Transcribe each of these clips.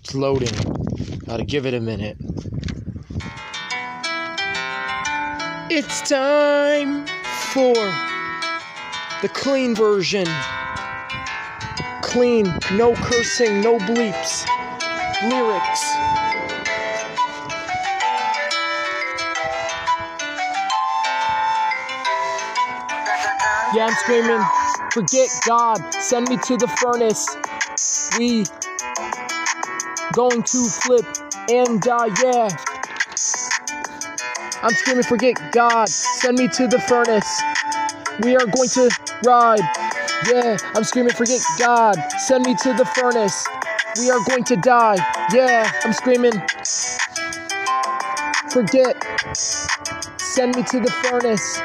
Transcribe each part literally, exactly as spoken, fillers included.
It's loading. Gotta give it a minute. It's time for the clean version. Clean, no cursing, no bleeps. Lyrics. Yeah, I'm screaming, forget God, send me to the furnace. We going to flip and die, yeah. I'm screaming, forget God, send me to the furnace. We are going to ride, yeah. I'm screaming, forget God, send me to the furnace. We are going to die, yeah. I'm screaming, forget, send me to the furnace.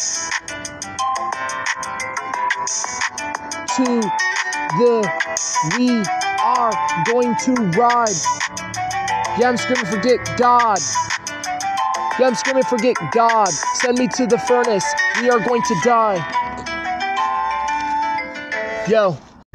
To the, we are going to ride. Yeah, I'm screaming, forget God. Yeah, I'm screaming, forget God. Send me to the furnace. We are going to die. Yo.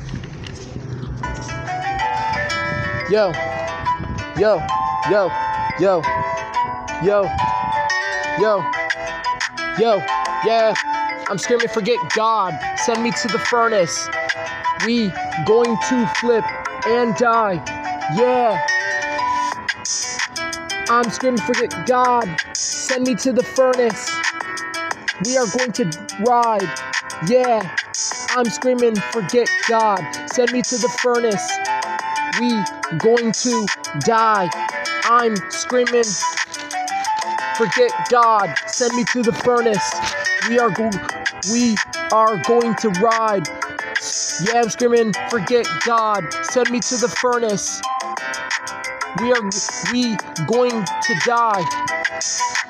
Yo. Yo. Yo. Yo. Yo. Yo. Yo. Yeah. I'm screaming, forget God. Send me to the furnace. We going to flip and die. Yeah. I'm screaming, forget God. Send me to the furnace. We are going to ride. Yeah. I'm screaming, forget God. Send me to the furnace. We going to die. I'm screaming, forget God. Send me to the furnace. We are going we are going to ride. Yeah, I'm screaming, forget God. Send me to the furnace. We are we going to die.